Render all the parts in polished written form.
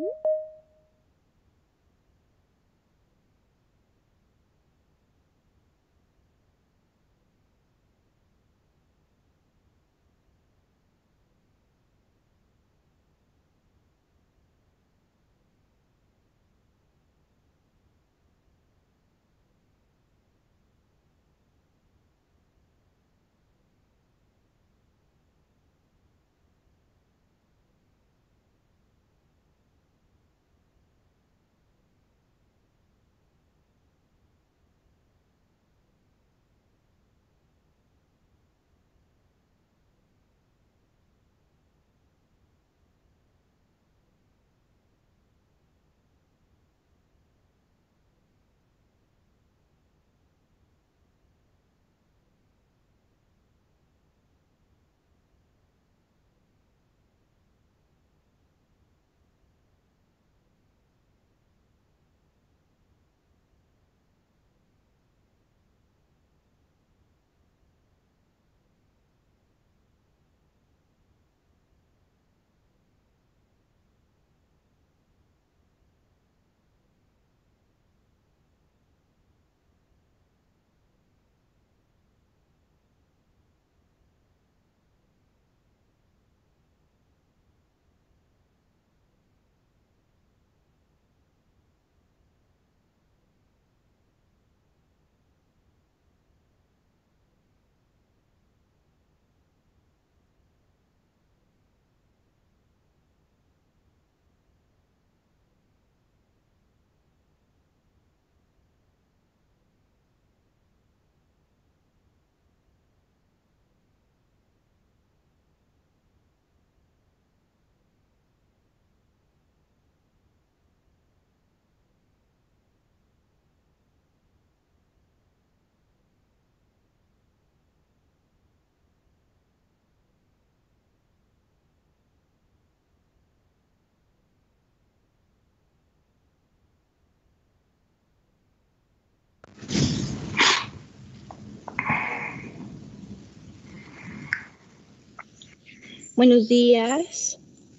Buenos días.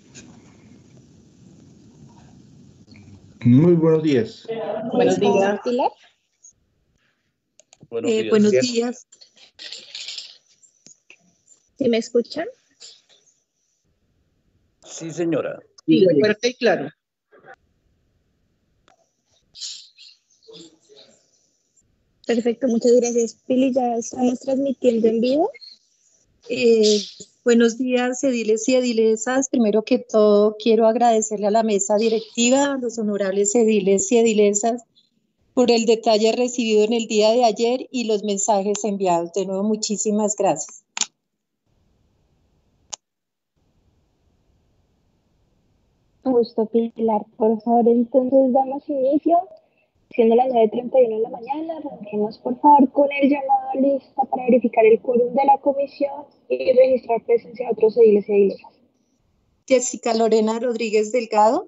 Muy buenos días. Buenos días, Pilar. Buenos días. ¿Sí me escuchan? Sí, señora. Sí, fuerte y claro. Perfecto, muchas gracias, Pili. Ya estamos transmitiendo en vivo. Buenos días, ediles y edilesas. Primero que todo, quiero agradecerle a la mesa directiva, a los honorables ediles y edilesas, por el detalle recibido en el día de ayer y los mensajes enviados. De nuevo, muchísimas gracias. Un gusto, Pilar. Por favor, entonces damos inicio. Siendo las 9:31 de la mañana, arranquemos por favor con el llamado a lista para verificar el quórum de la comisión y registrar presencia de otros ediles y edilesas. Jessica Lorena Rodríguez Delgado.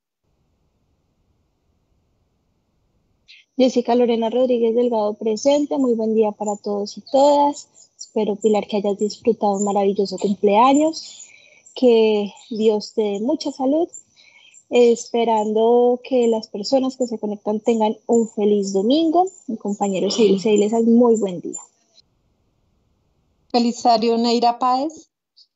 Jessica Lorena Rodríguez Delgado presente. Muy buen día para todos y todas. Espero, Pilar, que hayas disfrutado un maravilloso cumpleaños. Que Dios te dé mucha salud. Esperando que las personas que se conectan tengan un feliz domingo. Mi compañeros y edilesas, muy buen día. Belisario Neira Páez.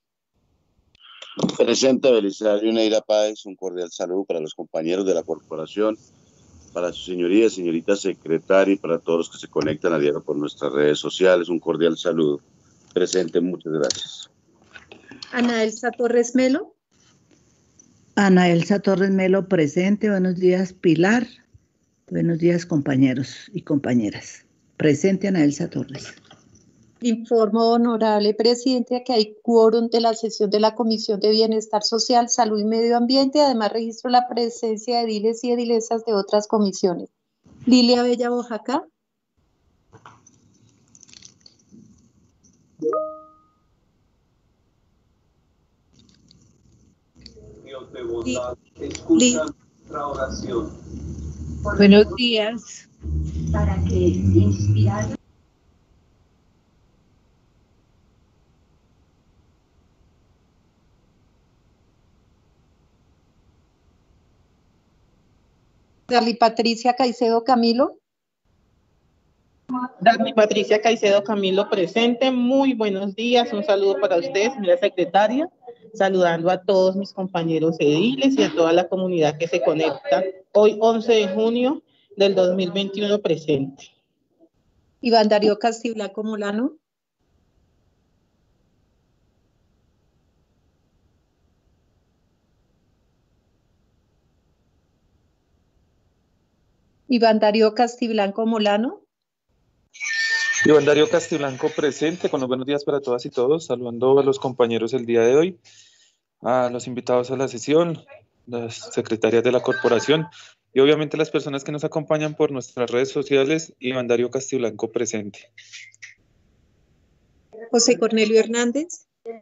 Presente Belisario Neira Páez, un cordial saludo para los compañeros de la corporación, para su señoría, señorita secretaria y para todos los que se conectan a diario por nuestras redes sociales. Un cordial saludo. Presente, muchas gracias. Ana Elsa Torres Melo. Ana Elsa Torres Melo presente. Buenos días, Pilar. Buenos días, compañeros y compañeras. Presente Ana Elsa Torres. Informo, honorable presidente, que hay quórum de la sesión de la Comisión de Bienestar Social, Salud y Medio Ambiente. Además, registro la presencia de ediles y edilesas de otras comisiones. Lilia Bella Oaxaca. Dios de bondad, escucha nuestra oración. Buenos días. Para que, inspirado Darly Patricia Caicedo Camilo. Darly Patricia Caicedo Camilo presente. Muy buenos días. Un saludo para usted, señora secretaria. Saludando a todos mis compañeros ediles y a toda la comunidad que se conecta hoy 11 de junio del 2021 presente. Iván Darío Castiblanco Molano. Iván Darío Castiblanco Molano. Iván Darío Castiblanco presente, con los buenos días para todas y todos, saludando a los compañeros el día de hoy, a los invitados a la sesión, las secretarias de la corporación y obviamente las personas que nos acompañan por nuestras redes sociales. Iván Darío Castiblanco presente. José Cornelio Hernández.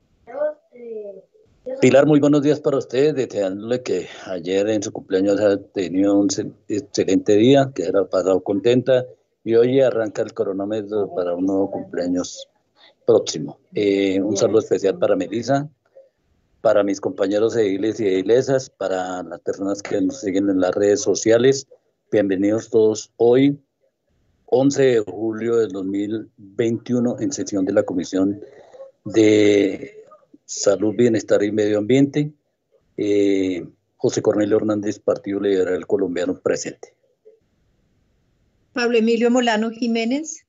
Pilar, muy buenos días para usted, deseándole que ayer en su cumpleaños haya tenido un excelente día, que haya pasado contenta, y hoy arranca el cronómetro para un nuevo cumpleaños próximo. Un saludo especial para Melissa, para mis compañeros ediles y edilesas, para las personas que nos siguen en las redes sociales. Bienvenidos todos hoy, 11 de julio del 2021, en sesión de la Comisión de Salud, Bienestar y Medio Ambiente. José Cornelio Hernández, Partido Liberal Colombiano, presente. Pablo Emilio Molano Jiménez.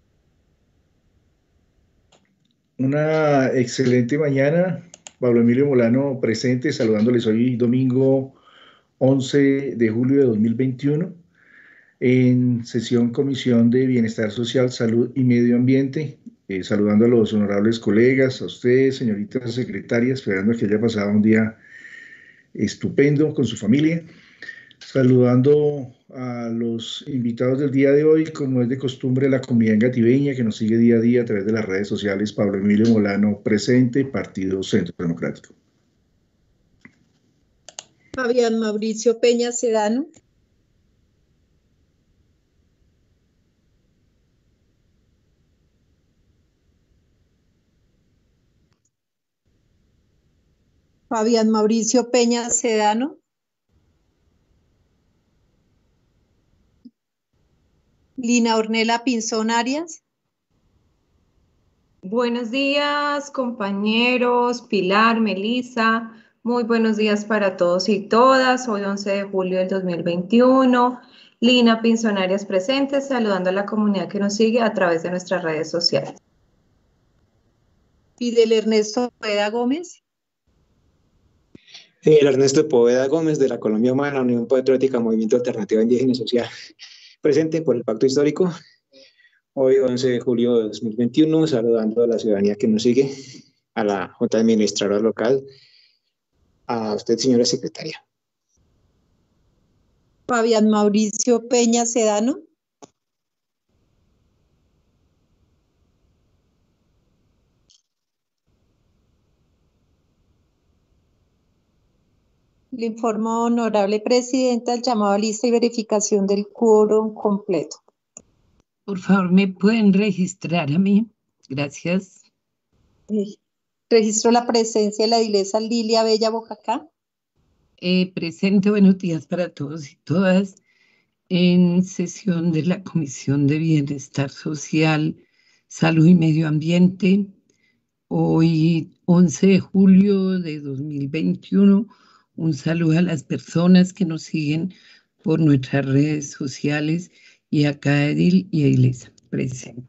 Una excelente mañana. Pablo Emilio Molano presente, saludándoles hoy domingo 11 de julio de 2021 en sesión Comisión de Bienestar Social, Salud y Medio Ambiente. Saludando a los honorables colegas, a ustedes, señoritas secretarias, esperando que haya pasado un día estupendo con su familia. Saludando a los invitados del día de hoy, como es de costumbre, la comunidad engativeña que nos sigue día a día a través de las redes sociales. Pablo Emilio Molano presente, Partido Centro Democrático. Fabián Mauricio Peña Sedano. Fabián Mauricio Peña Sedano. Lina Ornella Pinzón Arias. Buenos días, compañeros, Pilar, Melissa. Muy buenos días para todos y todas. Hoy 11 de julio del 2021. Lina Pinzón Arias presente, saludando a la comunidad que nos sigue a través de nuestras redes sociales. Fidel Ernesto Poveda Gómez. Fidel Ernesto Poveda Gómez, de la Colombia Humana, Unión Patriótica, Movimiento Alternativa Indígena y Social, presente por el Pacto Histórico, hoy 11 de julio de 2021, saludando a la ciudadanía que nos sigue, a la Junta Administradora Local, a usted, señora secretaria. Fabián Mauricio Peña Sedano. Le informo, honorable presidenta, el llamado a lista y verificación del quórum completo. Por favor, ¿me pueden registrar a mí? Gracias. Registro la presencia de la edilesa Lilia Bella Bocacá. Presente, buenos días para todos y todas. En sesión de la Comisión de Bienestar Social, Salud y Medio Ambiente, hoy 11 de julio de 2021, un saludo a las personas que nos siguen por nuestras redes sociales y a cada edil y edilesa presente.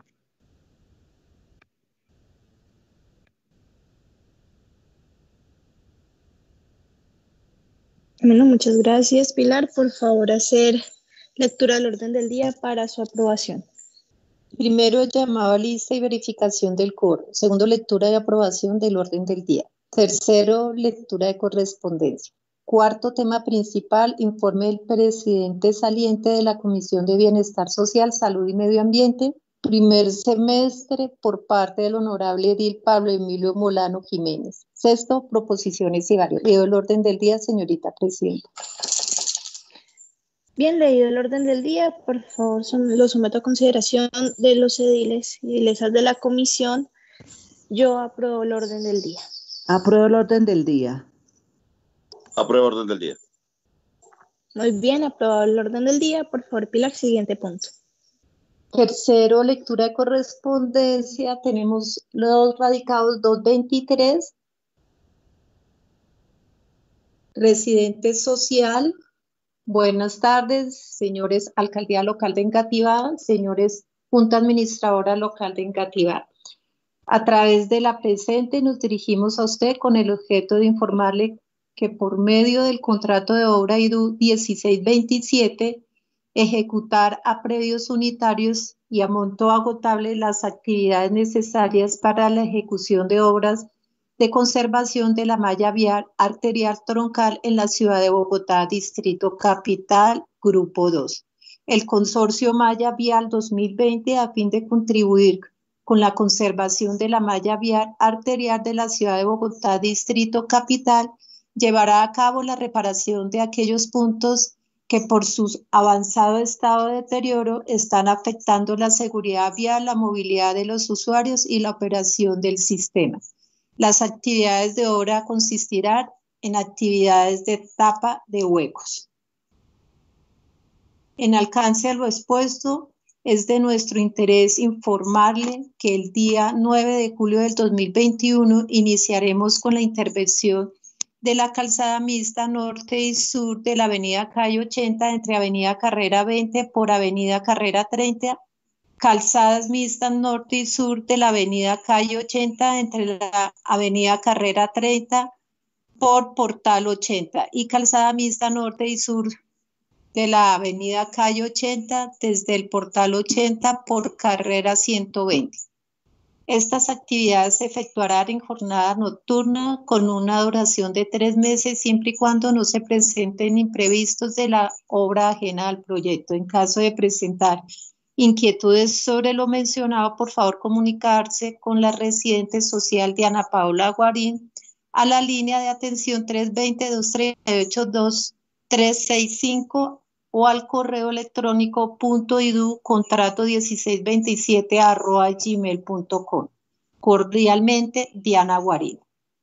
Bueno, muchas gracias, Pilar. Por favor, hacer lectura del orden del día para su aprobación. Primero, llamado a lista y verificación del quórum. Segundo, lectura y aprobación del orden del día. Tercero, lectura de correspondencia. Cuarto tema principal, informe del presidente saliente de la Comisión de Bienestar Social, Salud y Medio Ambiente, primer semestre, por parte del honorable edil Pablo Emilio Molano Jiménez. Sexto, proposiciones y varios. Leo el orden del día, señorita presidenta. Bien, leído el orden del día, por favor, lo someto a consideración de los ediles y edilesas de la comisión. Yo apruebo el orden del día. Apruebo el orden del día. Apruebo el orden del día. Muy bien, aprobado el orden del día. Por favor, Pilar, siguiente punto. Tercero, lectura de correspondencia. Tenemos los radicados 223. Residente social. Buenas tardes, señores Alcaldía Local de Engativá, señores Junta Administradora Local de Engativá. A través de la presente nos dirigimos a usted con el objeto de informarle que por medio del contrato de obra IDU 1627, ejecutar a predios unitarios y a monto agotable las actividades necesarias para la ejecución de obras de conservación de la malla vial arterial troncal en la ciudad de Bogotá, Distrito Capital, Grupo 2. El Consorcio Malla Vial 2020, a fin de contribuir con la conservación de la malla vial arterial de la ciudad de Bogotá, Distrito Capital, llevará a cabo la reparación de aquellos puntos que por su avanzado estado de deterioro están afectando la seguridad vial, la movilidad de los usuarios y la operación del sistema. Las actividades de obra consistirán en actividades de tapa de huecos. En alcance a lo expuesto, es de nuestro interés informarle que el día 9 de julio del 2021 iniciaremos con la intervención de la calzada mixta norte y sur de la avenida Calle 80 entre avenida Carrera 20 por avenida Carrera 30, calzadas mixtas norte y sur de la avenida Calle 80 entre la avenida Carrera 30 por Portal 80 y calzada mixta norte y sur de la avenida Calle 80 desde el Portal 80 por Carrera 120. Estas actividades se efectuarán en jornada nocturna con una duración de 3 meses siempre y cuando no se presenten imprevistos de la obra ajena al proyecto. En caso de presentar inquietudes sobre lo mencionado, por favor comunicarse con la residente social Diana Paula Guarín a la línea de atención 320-238-2365 o al correo electrónico .idu contrato1627@gmail.com. Cordialmente, Diana Guarín.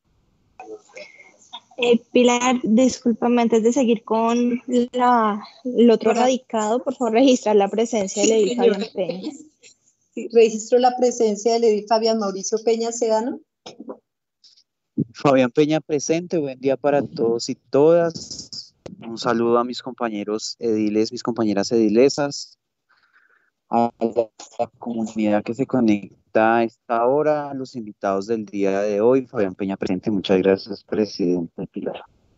Pilar, discúlpame, antes de seguir con el otro radicado, por favor registrar la presencia del edil Fabián Peña. Sí, registro la presencia del edil Fabián Mauricio Peña Sedano. Fabián Peña presente, buen día para todos y todas. Un saludo a mis compañeros ediles, mis compañeras edilesas, a la comunidad que se conecta a esta hora, a los invitados del día de hoy. Fabián Peña presente, muchas gracias, presidente Pilar.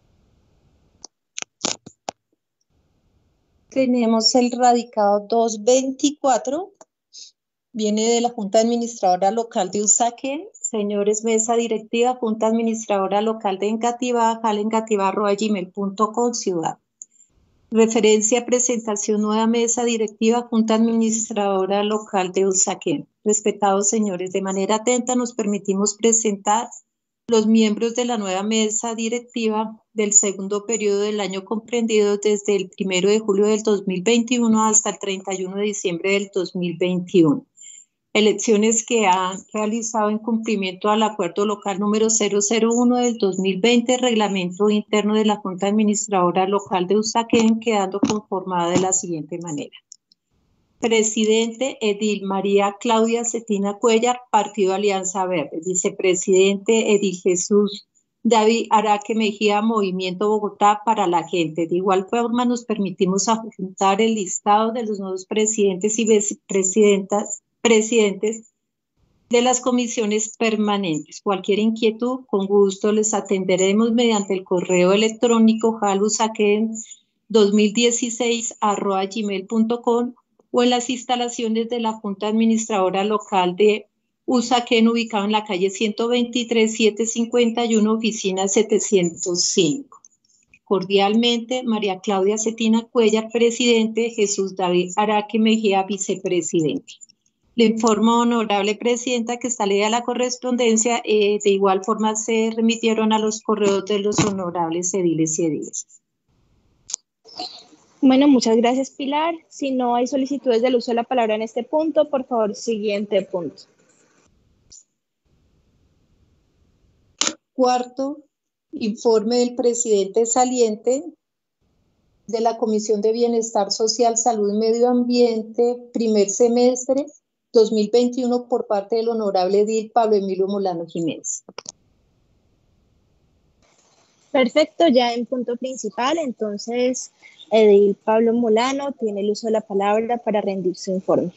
Tenemos el radicado 224, viene de la Junta Administradora Local de Usaquén. Señores Mesa Directiva, Junta Administradora Local de Engativá, jalengativá@gmail.com, Ciudad. Referencia, presentación, nueva Mesa Directiva, Junta Administradora Local de Usaquén. Respetados señores, de manera atenta nos permitimos presentar los miembros de la nueva Mesa Directiva del segundo periodo del año comprendido desde el 1 de julio del 2021 hasta el 31 de diciembre del 2021. Elecciones que han realizado en cumplimiento al acuerdo local número 001 del 2020, reglamento interno de la Junta Administradora Local de Usaquén, quedando conformada de la siguiente manera. Presidente, edil María Claudia Cetina Cuellar, Partido Alianza Verde. Vicepresidente, edil Jesús David Araque Mejía, Movimiento Bogotá para la Gente. De igual forma, nos permitimos adjuntar el listado de los nuevos presidentes y vicepresidentes de las comisiones permanentes. Cualquier inquietud, con gusto les atenderemos mediante el correo electrónico jalusaquén2016@gmail.com o en las instalaciones de la Junta Administradora Local de Usaquén, ubicado en la calle 123, 751, oficina 705. Cordialmente, María Claudia Cetina Cuellar, presidente, Jesús David Araque Mejía, vicepresidente. Le informo, honorable presidenta, que está leída la correspondencia. De igual forma se remitieron a los correos de los honorables ediles y edilesas. Bueno, muchas gracias, Pilar. Si no hay solicitudes del uso de la palabra en este punto, por favor, siguiente punto. Cuarto, informe del presidente saliente. de la Comisión de Bienestar Social, Salud y Medio Ambiente, primer semestre 2021, por parte del honorable edil Pablo Emilio Molano Jiménez. Perfecto, ya en punto principal, entonces, edil Pablo Molano tiene el uso de la palabra para rendir su informe.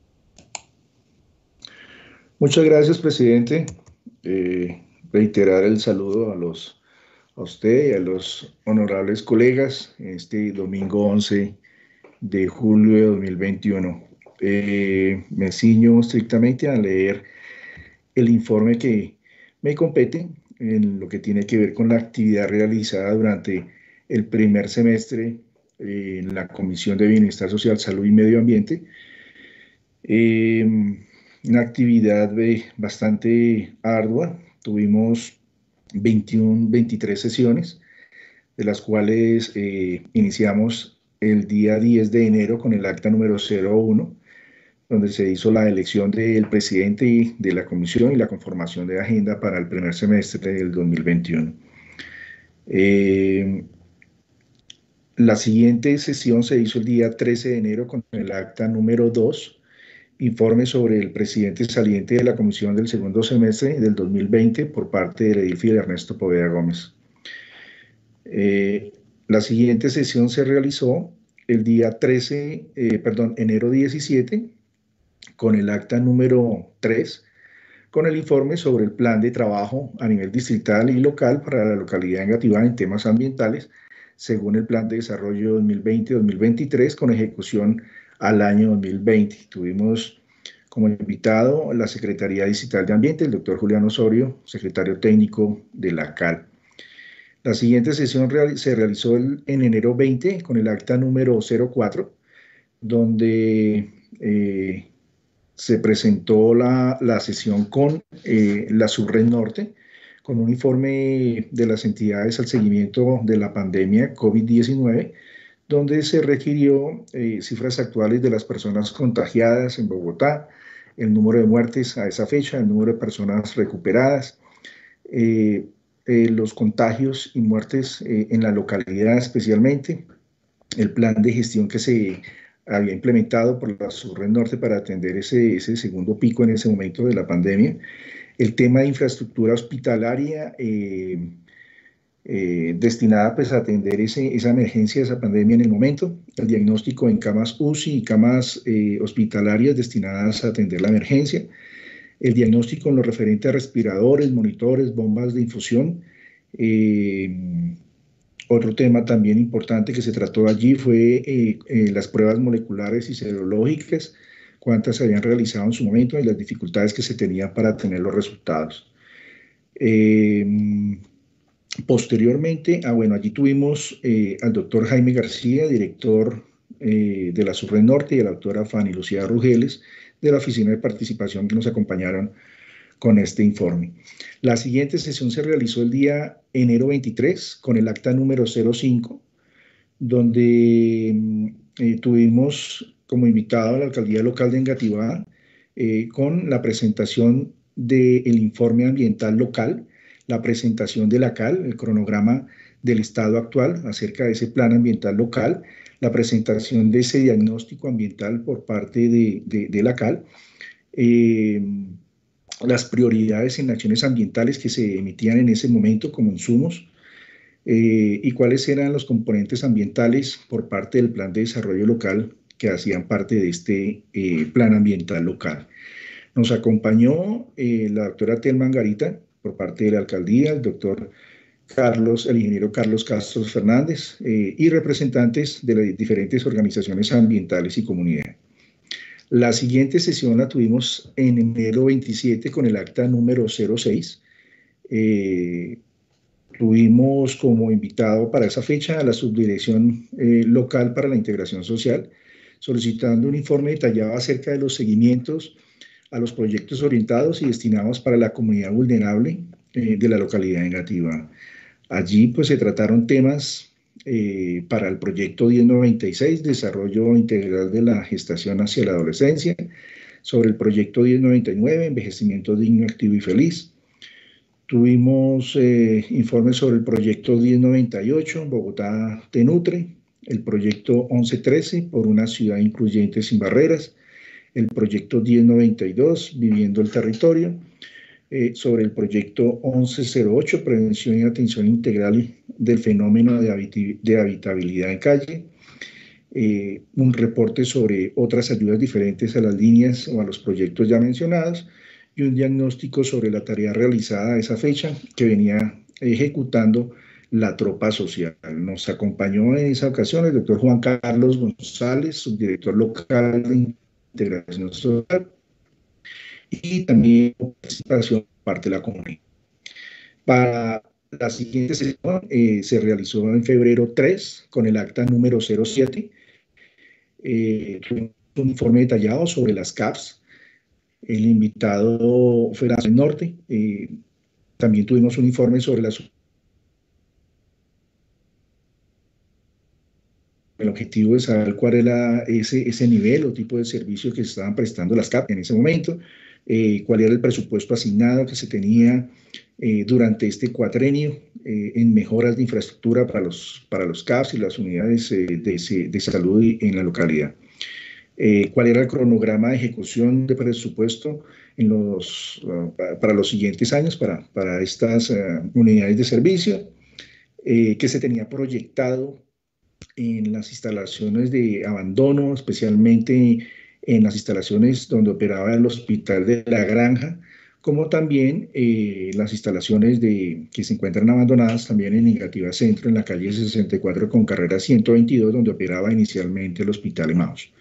Muchas gracias, presidente. Reiterar el saludo a usted y a los honorables colegas este domingo 11 de julio de 2021. Me ciño estrictamente a leer el informe que me compete en lo que tiene que ver con la actividad realizada durante el primer semestre en la Comisión de Bienestar Social, Salud y Medio Ambiente. Una actividad bastante ardua. Tuvimos 23 sesiones, de las cuales iniciamos el día 10 de enero con el acta número 01, donde se hizo la elección del presidente de la comisión y la conformación de agenda para el primer semestre del 2021. La siguiente sesión se hizo el día 13 de enero con el acta número 2, informe sobre el presidente saliente de la comisión del segundo semestre del 2020 por parte del edil Fidel Ernesto Poveda Gómez. La siguiente sesión se realizó el día enero 17, con el acta número 3, con el informe sobre el plan de trabajo a nivel distrital y local para la localidad de Engativá en temas ambientales, según el plan de desarrollo 2020-2023, con ejecución al año 2020. Tuvimos como invitado la Secretaría Distrital de Ambiente, el doctor Julián Osorio, secretario técnico de la CAL. La siguiente sesión se realizó en enero 20 con el acta número 04, donde se presentó la sesión con la Subred Norte, con un informe de las entidades al seguimiento de la pandemia COVID-19, donde se requirió cifras actuales de las personas contagiadas en Bogotá, el número de muertes a esa fecha, el número de personas recuperadas, los contagios y muertes en la localidad especialmente, el plan de gestión que se había implementado por la Subred Norte para atender ese segundo pico en ese momento de la pandemia, el tema de infraestructura hospitalaria destinada pues, a atender esa emergencia, esa pandemia en el momento, el diagnóstico en camas UCI y camas hospitalarias destinadas a atender la emergencia, el diagnóstico en lo referente a respiradores, monitores, bombas de infusión. Otro tema también importante que se trató allí fue las pruebas moleculares y serológicas, cuántas se habían realizado en su momento y las dificultades que se tenían para tener los resultados. Posteriormente, allí tuvimos al doctor Jaime García, director de la Subred Norte, y a la doctora Fanny Lucía Rugeles, de la Oficina de Participación, que nos acompañaron con este informe. La siguiente sesión se realizó el día enero 23 con el acta número 05, donde tuvimos como invitado a la Alcaldía Local de Engativá con la presentación del informe ambiental local, la presentación de la CAL, el cronograma del estado actual acerca de ese plan ambiental local, la presentación de ese diagnóstico ambiental por parte de la CAL, las prioridades en acciones ambientales que se emitían en ese momento como insumos y cuáles eran los componentes ambientales por parte del plan de desarrollo local que hacían parte de este plan ambiental local. Nos acompañó la doctora Telma Angarita por parte de la alcaldía, el doctor el ingeniero Carlos Castro Fernández y representantes de las diferentes organizaciones ambientales y comunidad. La siguiente sesión la tuvimos en enero 27 con el acta número 06. Tuvimos como invitado para esa fecha a la Subdirección Local para la Integración Social, solicitando un informe detallado acerca de los seguimientos a los proyectos orientados y destinados para la comunidad vulnerable de la localidad de Engativá. Allí pues se trataron temas para el proyecto 1096, Desarrollo Integral de la Gestación hacia la Adolescencia, sobre el proyecto 1099, Envejecimiento Digno, Activo y Feliz. Tuvimos informes sobre el proyecto 1098, Bogotá Te Nutre, el proyecto 1113, por una ciudad incluyente sin barreras, el proyecto 1092, viviendo el territorio, sobre el proyecto 1108, prevención y atención integral del fenómeno de habitabilidad en calle, un reporte sobre otras ayudas diferentes a las líneas o a los proyectos ya mencionados, y un diagnóstico sobre la tarea realizada a esa fecha que venía ejecutando la tropa social. Nos acompañó en esa ocasión el doctor Juan Carlos González, subdirector local de Integración Social, y también participación por parte de la comunidad. Para la siguiente sesión se realizó en febrero 3 con el acta número 07, un informe detallado sobre las CAPS. El invitado fue del norte. También tuvimos un informe sobre el objetivo de saber cuál era ese nivel o tipo de servicio que se estaban prestando las CAP en ese momento, cuál era el presupuesto asignado que se tenía durante este cuatrenio en mejoras de infraestructura para los CAPs y las unidades de salud en la localidad. Cuál era el cronograma de ejecución de presupuesto para los siguientes años para estas unidades de servicio, que se tenía proyectado en las instalaciones de abandono, especialmente en las instalaciones donde operaba el Hospital de la Granja, como también las instalaciones que se encuentran abandonadas también en Engativá Centro, en la calle 64 con carrera 122, donde operaba inicialmente el Hospital Emaús.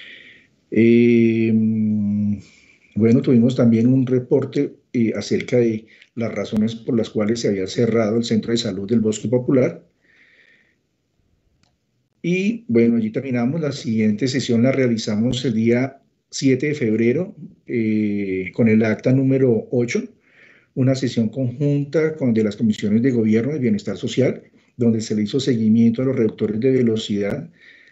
Bueno, tuvimos también un reporte acerca de las razones por las cuales se había cerrado el Centro de Salud del Bosque Popular. Y bueno, allí terminamos. La siguiente sesión la realizamos el día 7 de febrero con el acta número 8, una sesión conjunta de las comisiones de gobierno y bienestar social, donde se le hizo seguimiento a los reductores de velocidad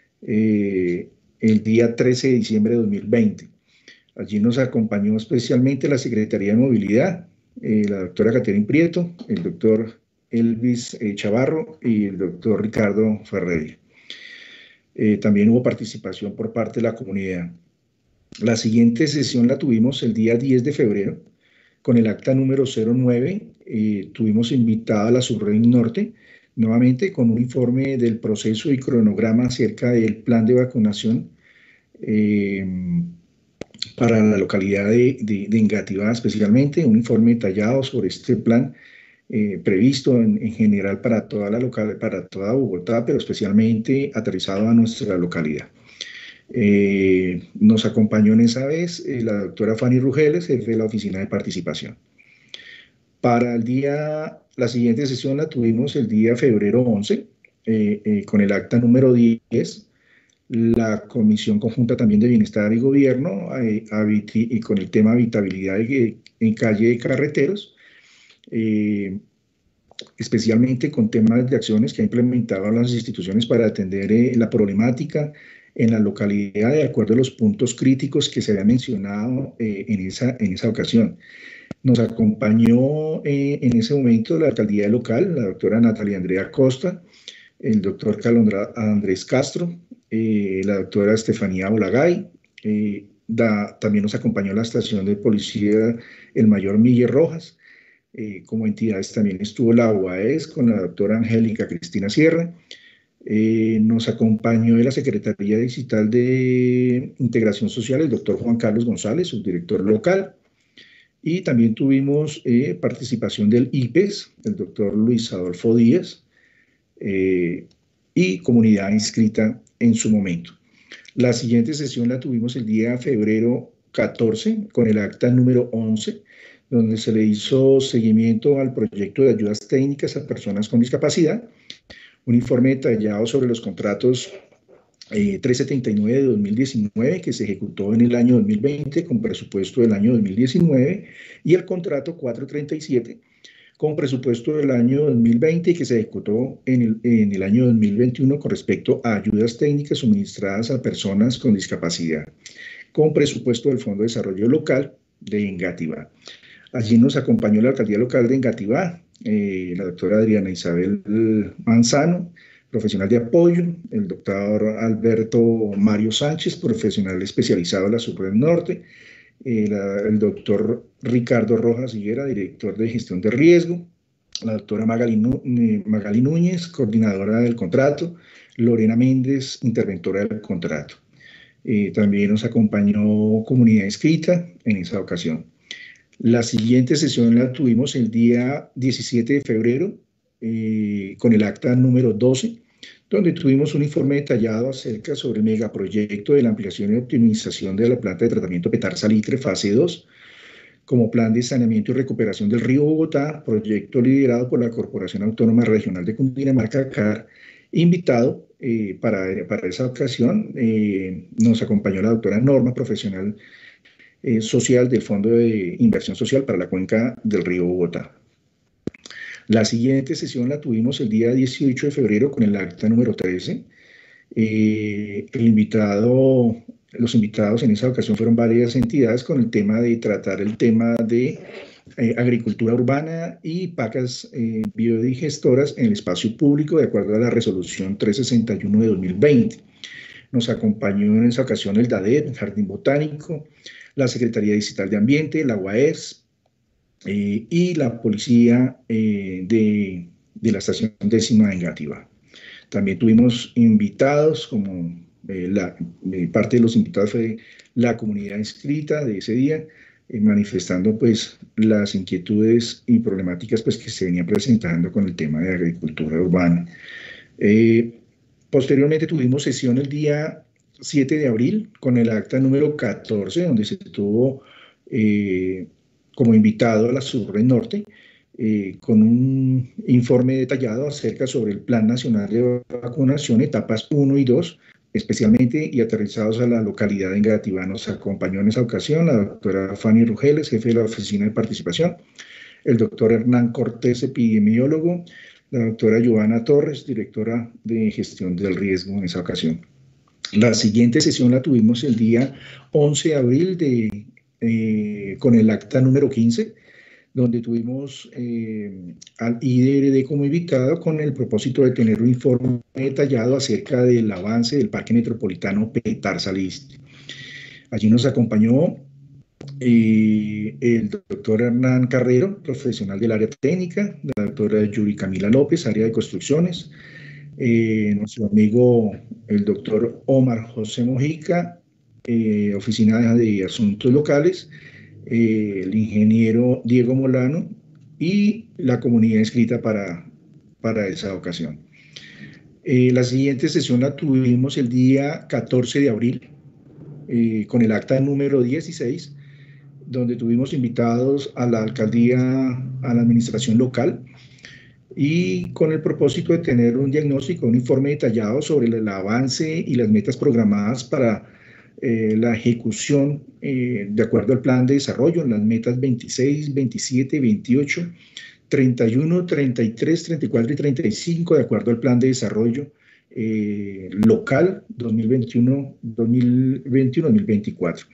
el día 13 de diciembre de 2020. Allí nos acompañó especialmente la Secretaría de Movilidad, la doctora Caterina Prieto, el doctor Elvis Chavarro y el doctor Ricardo Ferreira. También hubo participación por parte de la comunidad. La siguiente sesión la tuvimos el día 10 de febrero con el acta número 09. Tuvimos invitada a la Subregión Norte, nuevamente con un informe del proceso y cronograma acerca del plan de vacunación para la localidad de Engativá, especialmente un informe detallado sobre este plan previsto en general para toda para toda Bogotá, pero especialmente aterrizado a nuestra localidad. Nos acompañó en esa vez la doctora Fanny Rugeles, jefe de la Oficina de Participación. Para la siguiente sesión la tuvimos el día febrero 11, con el acta número 10, la Comisión Conjunta también de Bienestar y Gobierno, y con el tema habitabilidad en calle de carreteros, especialmente con temas de acciones que ha implementado las instituciones para atender la problemática en la localidad de acuerdo a los puntos críticos que se habían mencionado en esa ocasión. Nos acompañó en ese momento la alcaldía local, la doctora Natalia Andrea Costa, el doctor Carlos Andrés Castro, la doctora Estefanía Bolagay, también nos acompañó la estación de policía el mayor Miguel Rojas. Como entidades también estuvo la UAES con la doctora Angélica Cristina Sierra. Nos acompañó de la Secretaría Digital de Integración Social el doctor Juan Carlos González, subdirector local. Y también tuvimos participación del IPES, el doctor Luis Adolfo Díaz, y comunidad inscrita en su momento. La siguiente sesión la tuvimos el día febrero 14 con el acta número 11, donde se le hizo seguimiento al proyecto de ayudas técnicas a personas con discapacidad, un informe detallado sobre los contratos 379 de 2019 que se ejecutó en el año 2020 con presupuesto del año 2019 y el contrato 437 con presupuesto del año 2020 que se ejecutó en el año 2021 con respecto a ayudas técnicas suministradas a personas con discapacidad, con presupuesto del Fondo de Desarrollo Local de Engativá. Allí nos acompañó la alcaldía local de Engativá, la doctora Adriana Isabel Manzano, profesional de apoyo, el doctor Alberto Mario Sánchez, profesional especializado en la Subred Norte, el doctor Ricardo Rojas Higuera, director de gestión de riesgo, la doctora Magali Núñez, coordinadora del contrato, Lorena Méndez, interventora del contrato. También nos acompañó comunidad inscrita en esa ocasión. La siguiente sesión la tuvimos el día 17 de febrero con el acta número 12, donde tuvimos un informe detallado acerca sobre el megaproyecto de la ampliación y optimización de la planta de tratamiento Petar-Salitre fase 2, como plan de saneamiento y recuperación del río Bogotá, proyecto liderado por la Corporación Autónoma Regional de Cundinamarca, CAR. Invitado para esa ocasión nos acompañó la doctora Norma, profesional social del Fondo de Inversión Social para la Cuenca del río Bogotá. La siguiente sesión la tuvimos el día 18 de febrero con el acta número 13. Los invitados en esa ocasión fueron varias entidades con el tema de tratar el tema de agricultura urbana y pacas biodigestoras en el espacio público de acuerdo a la resolución 361 de 2020. Nos acompañó en esa ocasión el DADET, el Jardín Botánico, la Secretaría Distrital de Ambiente, la UAES, y la policía de la estación 10ª de Engativá. También tuvimos invitados, como parte de los invitados fue la comunidad inscrita de ese día, manifestando pues las inquietudes y problemáticas pues que se venían presentando con el tema de agricultura urbana. Posteriormente tuvimos sesión el día 7 de abril con el acta número 14, donde se tuvo como invitado a la Subred Norte, con un informe detallado acerca sobre el Plan Nacional de Vacunación, etapas 1 y 2, especialmente y aterrizados a la localidad de Engativá. Nos acompañó en esa ocasión la doctora Fanny Rugeles, jefe de la Oficina de Participación, el doctor Hernán Cortés, epidemiólogo, la doctora Giovanna Torres, directora de Gestión del Riesgo en esa ocasión. La siguiente sesión la tuvimos el día 11 de abril con el acta número 15, donde tuvimos al IDRD como invitado con el propósito de tener un informe detallado acerca del avance del Parque Metropolitano Petar-Salitre. Allí nos acompañó el doctor Hernán Carrero, profesional del área técnica, la doctora Yuri Camila López, área de construcciones, nuestro amigo el doctor Omar José Mojica, oficina de asuntos locales, el ingeniero Diego Molano y la comunidad inscrita para esa ocasión. La siguiente sesión la tuvimos el día 14 de abril con el acta número 16, donde tuvimos invitados a la alcaldía, a la administración local, y con el propósito de tener un diagnóstico, un informe detallado sobre el avance y las metas programadas para la ejecución de acuerdo al plan de desarrollo en las metas 26, 27, 28, 31, 33, 34 y 35 de acuerdo al plan de desarrollo local 2021-2024.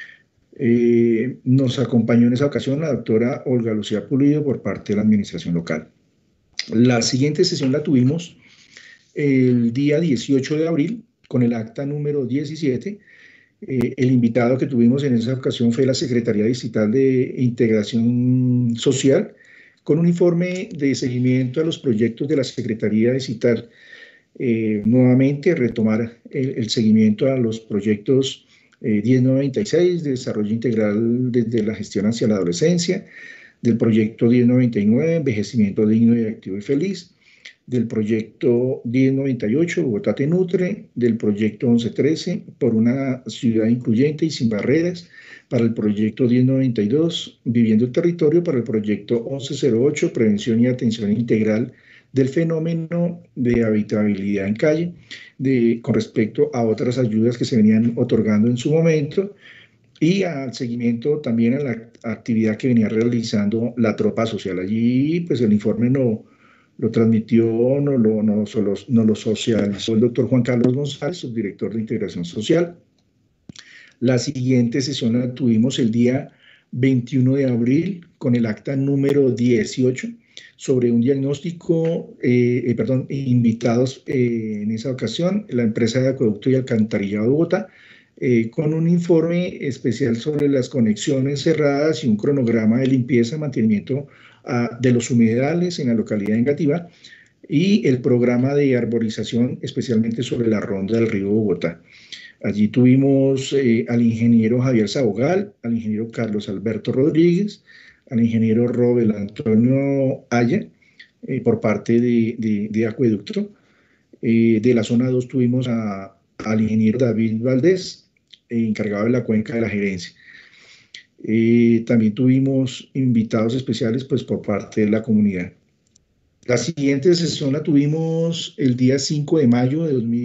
Nos acompañó en esa ocasión la doctora Olga Lucía Pulido por parte de la administración local. La siguiente sesión la tuvimos el día 18 de abril con el acta número 17. El invitado que tuvimos en esa ocasión fue la Secretaría Distrital de Integración Social, con un informe de seguimiento a los proyectos de la Secretaría Distrital. Nuevamente retomar el seguimiento a los proyectos 1096, de desarrollo integral desde la gestión hacia la adolescencia, del proyecto 1099, envejecimiento digno y activo y feliz, del proyecto 1098, Bogotá te nutre, del proyecto 1113, por una ciudad incluyente y sin barreras, para el proyecto 1092, viviendo el territorio, para el proyecto 1108, prevención y atención integral del fenómeno de habitabilidad en calle, con respecto a otras ayudas que se venían otorgando en su momento, y al seguimiento también a la actividad que venía realizando la tropa social. Allí, pues el informe lo transmitió, lo socializó el doctor Juan Carlos González, subdirector de Integración Social. La siguiente sesión la tuvimos el día 21 de abril con el acta número 18, sobre un diagnóstico, invitados en esa ocasión, la empresa de acueducto y alcantarillado de Bogotá, con un informe especial sobre las conexiones cerradas y un cronograma de limpieza y mantenimiento de los humedales en la localidad de Engativá, y el programa de arborización, especialmente sobre la ronda del río Bogotá. Allí tuvimos al ingeniero Javier Sabogal, al ingeniero Carlos Alberto Rodríguez, al ingeniero Robel Antonio Aya, por parte de Acueducto. De la zona 2 tuvimos al ingeniero David Valdés, encargado de la cuenca de la gerencia. También tuvimos invitados especiales pues, por parte de la comunidad. La siguiente sesión la tuvimos el día 5 de mayo,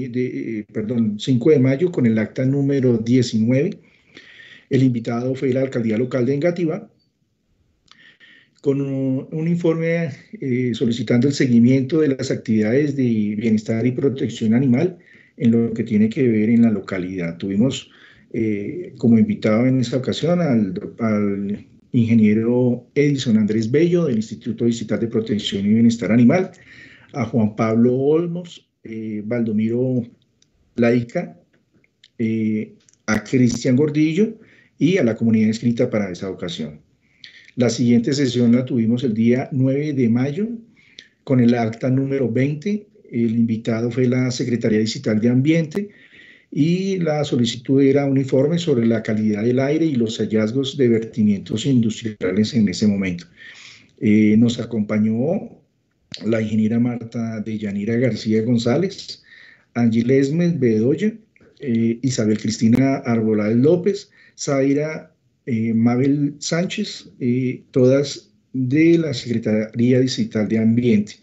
5 de mayo con el acta número 19. El invitado fue la alcaldía local de Engativá, con un informe solicitando el seguimiento de las actividades de bienestar y protección animal en lo que tiene que ver en la localidad. Tuvimos como invitado en esta ocasión al ingeniero Edison Andrés Bello, del Instituto Distrital de Protección y Bienestar Animal, a Juan Pablo Olmos, Valdomiro Laica, a Cristian Gordillo y a la comunidad inscrita para esa ocasión. La siguiente sesión la tuvimos el día 9 de mayo con el acta número 20. El invitado fue la Secretaría Distrital de Ambiente, y la solicitud era un informe sobre la calidad del aire y los hallazgos de vertimientos industriales en ese momento. Nos acompañó la ingeniera Marta Deyanira García González, Ángel Esmes Bedoya, Isabel Cristina Arbolades López, Zaira Mabel Sánchez, todas de la Secretaría Distrital de Ambiente.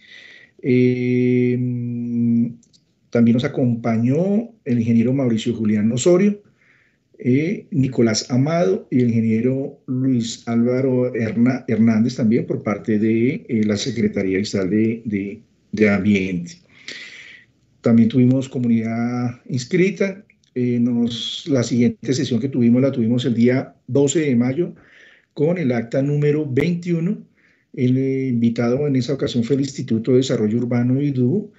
También nos acompañó el ingeniero Mauricio Julián Osorio, Nicolás Amado y el ingeniero Luis Álvaro Hernández, también por parte de la Secretaría Distrital de Ambiente. También tuvimos comunidad inscrita. La siguiente sesión que tuvimos la tuvimos el día 12 de mayo con el acta número 21. El invitado en esa ocasión fue el Instituto de Desarrollo Urbano IDU,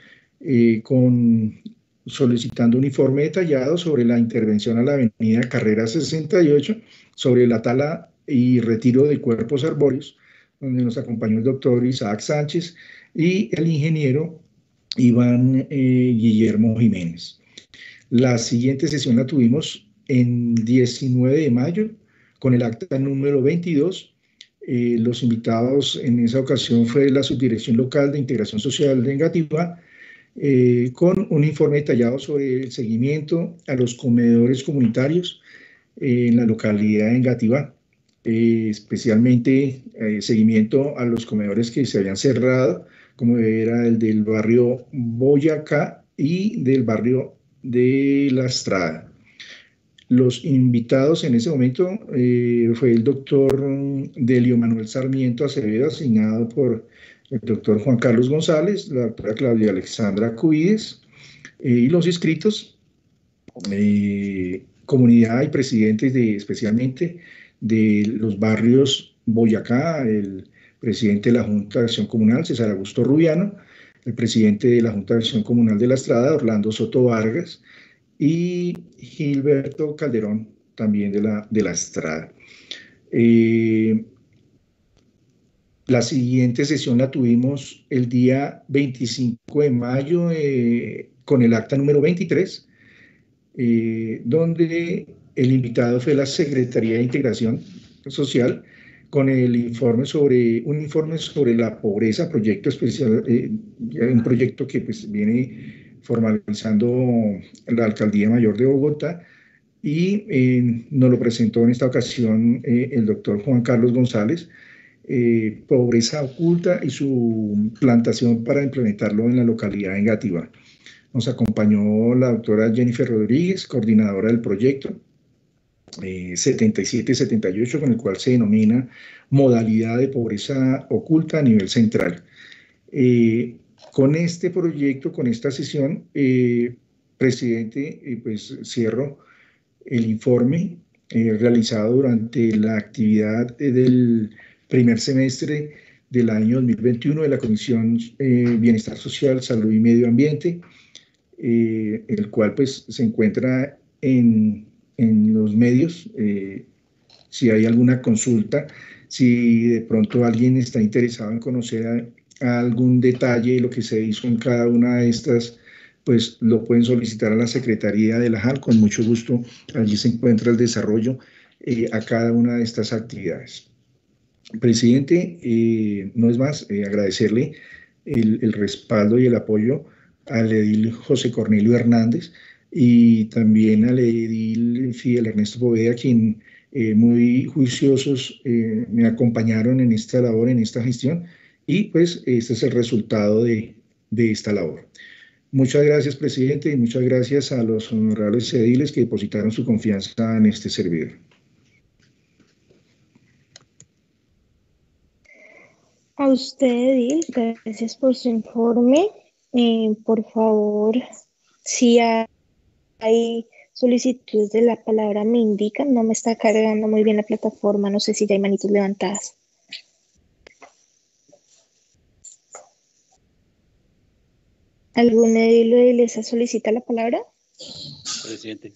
solicitando un informe detallado sobre la intervención a la avenida Carrera 68, sobre la tala y retiro de cuerpos arbóreos, donde nos acompañó el doctor Isaac Sánchez y el ingeniero Iván Guillermo Jiménez. La siguiente sesión la tuvimos en 19 de mayo con el acta número 22. Los invitados en esa ocasión fue la Subdirección Local de Integración Social de Engativá, con un informe detallado sobre el seguimiento a los comedores comunitarios en la localidad de Engativá, especialmente seguimiento a los comedores que se habían cerrado, como era el del barrio Boyacá y del barrio de La Estrada. Los invitados en ese momento fue el doctor Delio Manuel Sarmiento Acevedo, asignado por el doctor Juan Carlos González, la doctora Claudia Alexandra Cuides, y los inscritos, comunidad y presidentes especialmente de los barrios Boyacá, el presidente de la Junta de Acción Comunal, César Augusto Rubiano, el presidente de la Junta de Acción Comunal de La Estrada, Orlando Soto Vargas, y Gilberto Calderón, también de la Estrada. La siguiente sesión la tuvimos el día 25 de mayo con el acta número 23, donde el invitado fue la Secretaría de Integración Social, con el informe un informe sobre la pobreza, proyecto especial, un proyecto que pues, viene formalizando la Alcaldía Mayor de Bogotá, y nos lo presentó en esta ocasión el doctor Juan Carlos González, pobreza oculta y su plantación para implementarlo en la localidad de Engativá. Nos acompañó la doctora Jennifer Rodríguez, coordinadora del proyecto 77-78, con el cual se denomina modalidad de pobreza oculta a nivel central. Con este proyecto, con esta sesión, presidente, pues cierro el informe realizado durante la actividad del primer semestre del año 2021 de la Comisión Bienestar Social, Salud y Medio Ambiente, el cual pues se encuentra en los medios. Si hay alguna consulta, si de pronto alguien está interesado en conocer algún detalle de lo que se hizo en cada una de estas, pues lo pueden solicitar a la Secretaría de la JAL. Con mucho gusto, allí se encuentra el desarrollo a cada una de estas actividades. Presidente, no es más, agradecerle el respaldo y el apoyo al edil José Cornelio Hernández y también al edil Fidel Ernesto Poveda, quien muy juiciosos me acompañaron en esta labor, en esta gestión, y pues este es el resultado de esta labor. Muchas gracias, presidente, y muchas gracias a los honorables ediles que depositaron su confianza en este servidor. A usted, edil, gracias por su informe. Por favor, si hay solicitudes de la palabra, me indican. No me está cargando muy bien la plataforma. No sé si ya hay manitos levantadas. ¿Algún edil o edilesa solicita la palabra? Presidente.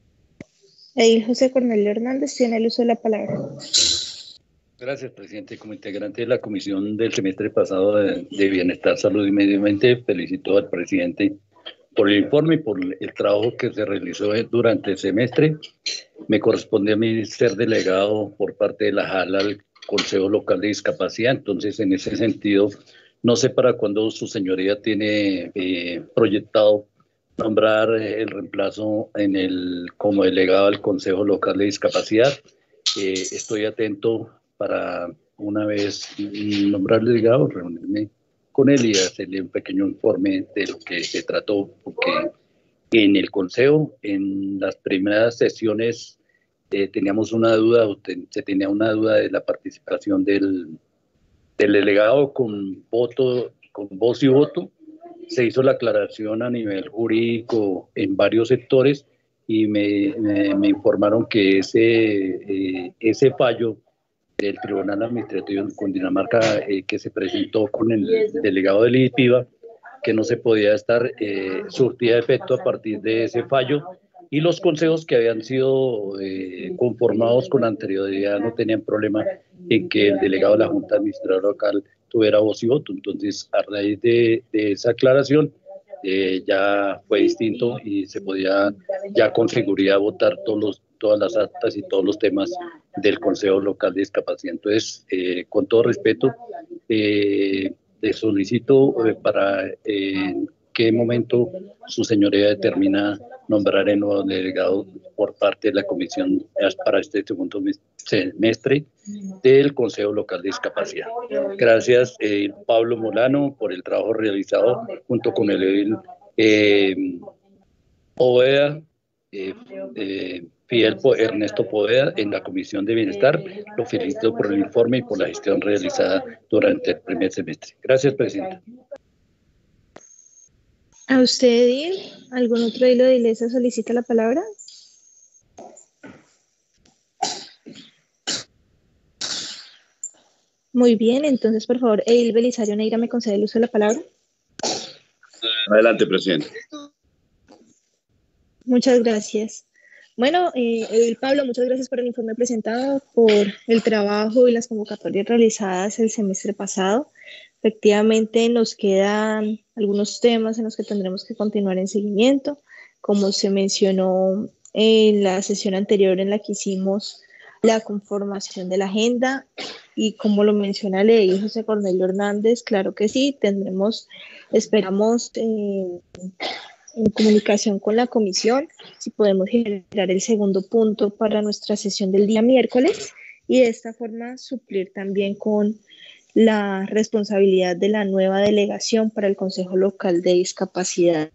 Edil José Cornelio Hernández tiene el uso de la palabra. Gracias, presidente. Como integrante de la comisión del semestre pasado de Bienestar, Salud y Medio Ambiente, felicito al presidente por el informe y por el trabajo que se realizó durante el semestre. Me corresponde a mí ser delegado por parte de la JAL al Consejo Local de Discapacidad. Entonces, en ese sentido, no sé para cuándo su señoría tiene proyectado nombrar el reemplazo como delegado al Consejo Local de Discapacidad. Estoy atento para, una vez nombrar delegado, reunirme con él y hacerle un pequeño informe de lo que se trató, porque en el Consejo, en las primeras sesiones, teníamos una duda, se tenía una duda de la participación del delegado con voz y voto. Se hizo la aclaración a nivel jurídico en varios sectores y me informaron que ese fallo del Tribunal Administrativo de Cundinamarca que se presentó con el delegado del IDPIVA, que no se podía estar surtida de efecto a partir de ese fallo, y los consejos que habían sido conformados con anterioridad no tenían problema en que el delegado de la Junta Administradora Local tuviera voz y voto. Entonces, a raíz de esa aclaración, ya fue distinto y se podía ya con seguridad votar todas las actas y todos los temas del Consejo Local de Discapacidad. Entonces, con todo respeto, le solicito para qué momento su señoría determina nombrar el nuevo delegado por parte de la comisión para este segundo semestre del Consejo Local de Discapacidad. Gracias, Pablo Molano, por el trabajo realizado junto con el edil Poveda, Fidel Ernesto Poveda, en la Comisión de Bienestar. Lo felicito por el informe y por la gestión realizada durante el primer semestre. Gracias, presidenta. ¿A usted, edil? ¿Algún otro edil o edilesa solicita la palabra? Muy bien, entonces, por favor, edil Belisario Neira, ¿me concede el uso de la palabra? Adelante, presidente. Muchas gracias. Bueno, edil Pablo, muchas gracias por el informe presentado, por el trabajo y las convocatorias realizadas el semestre pasado. Efectivamente, nos quedan algunos temas en los que tendremos que continuar en seguimiento. Como se mencionó en la sesión anterior en la que hicimos la conformación de la agenda, y como lo menciona el edil José Cornelio Hernández, claro que sí, esperamos en comunicación con la comisión si podemos generar el segundo punto para nuestra sesión del día miércoles y de esta forma suplir también con la responsabilidad de la nueva delegación para el Consejo Local de Discapacidad.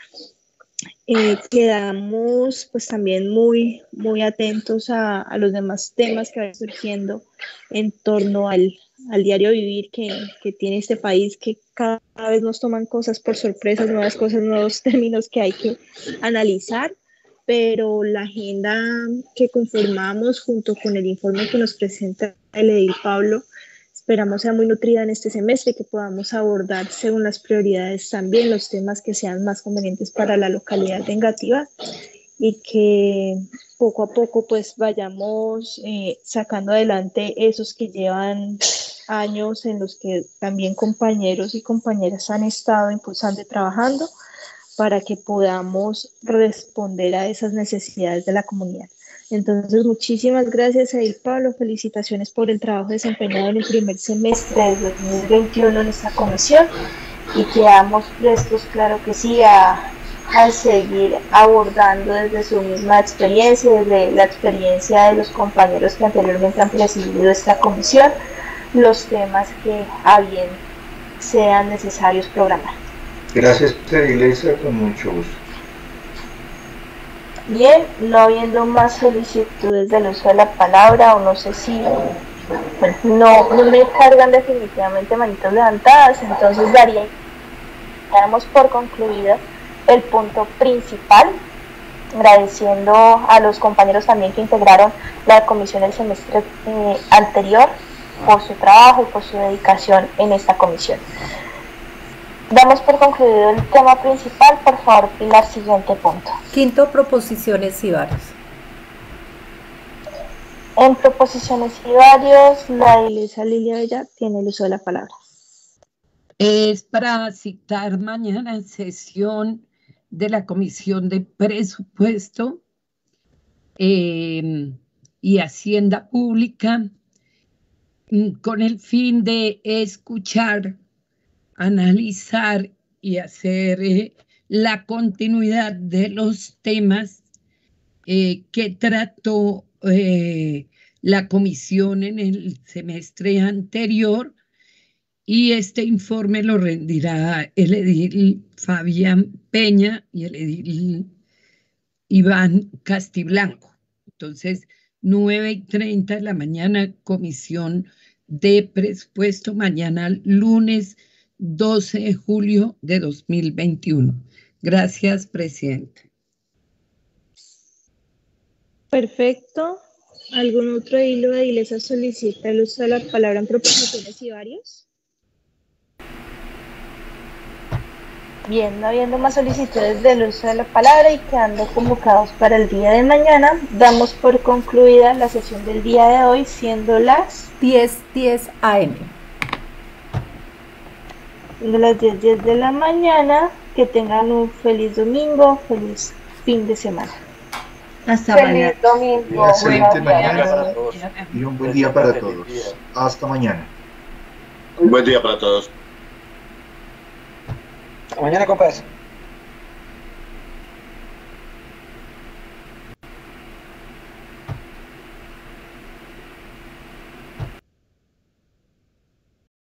Quedamos pues también muy atentos a los demás temas que van surgiendo en torno al diario vivir que tiene este país, que cada vez nos toman cosas por sorpresas, nuevas cosas, nuevos términos que hay que analizar, pero la agenda que conformamos junto con el informe que nos presenta el edil Pablo, esperamos sea muy nutrida en este semestre, que podamos abordar según las prioridades también los temas que sean más convenientes para la localidad de Engativá y que poco a poco pues vayamos sacando adelante esos que llevan años en los que también compañeros y compañeras han estado impulsando y trabajando para que podamos responder a esas necesidades de la comunidad. Entonces, muchísimas gracias, Edil Pablo, felicitaciones por el trabajo desempeñado en el primer semestre de 2021 en esta comisión y quedamos prestos, claro que sí, a seguir abordando desde su misma experiencia, desde la experiencia de los compañeros que anteriormente han presidido esta comisión, los temas que a bien sean necesarios programar. Gracias, Iglesia, con mucho gusto. Bien, no habiendo más solicitudes del uso de la palabra, o no sé si no me cargan definitivamente manitos levantadas, entonces daríamos por concluido el punto principal, agradeciendo a los compañeros también que integraron la comisión el semestre anterior por su trabajo y por su dedicación en esta comisión. Damos por concluido el tema principal. Por favor, Pilar, siguiente punto. Quinto, proposiciones y varios. En proposiciones y varios, la Iglesia Lilia Bella tiene el uso de la palabra. Es para citar mañana sesión de la Comisión de Presupuesto y Hacienda Pública con el fin de escuchar, analizar y hacer la continuidad de los temas que trató la comisión en el semestre anterior, y este informe lo rendirá el edil Fabián Peña y el edil Iván Castiblanco. Entonces, 9:30 de la mañana, comisión de presupuesto, mañana lunes 12 de julio de 2021. Gracias, presidente. Perfecto. ¿Algún otro hilo de Iglesia solicita el uso de la palabra en proposiciones y varios? Bien, no habiendo más solicitudes del uso de la palabra y quedando convocados para el día de mañana, damos por concluida la sesión del día de hoy, siendo las 10:10 AM. De las 10:10 de la mañana, que tengan un feliz domingo, feliz fin de semana. Hasta mañana. Feliz domingo. Una excelente mañana para todos. y un buen día para todos. Hasta mañana. Un buen día para todos. Hasta mañana, compadres.